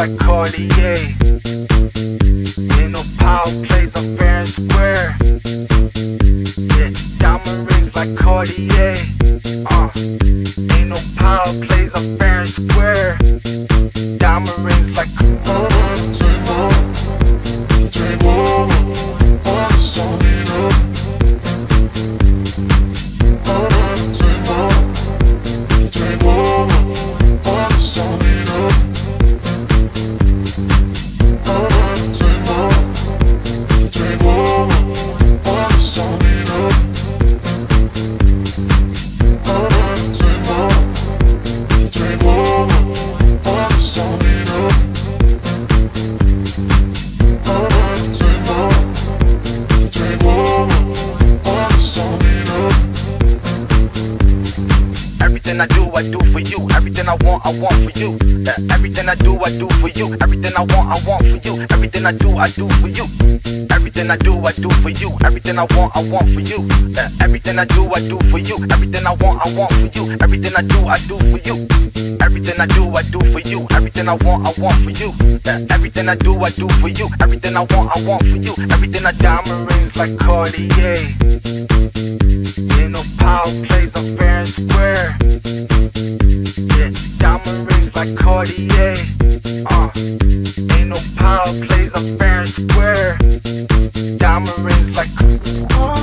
like Cartier. Ain't no power plays are fair and square. Yeah, diamond rings like Cartier. Ain't no power plays are fair and square. Diamond rings like everything I do for you. Everything I want for you. Everything I do for you. Everything I want for you. Everything I do for you. Everything I do for you. Everything I want for you. Everything I do for you. Everything I want for you. Everything I do for you. Everything I do for you. Everything I want for you. Everything I do for you. Everything I want for you. Everything I diamond rings like Cartier. Ain't no power plays are fair and square. Yeah, diamond rings like Cartier. Ain't no power plays are fair and square. Diamond rings like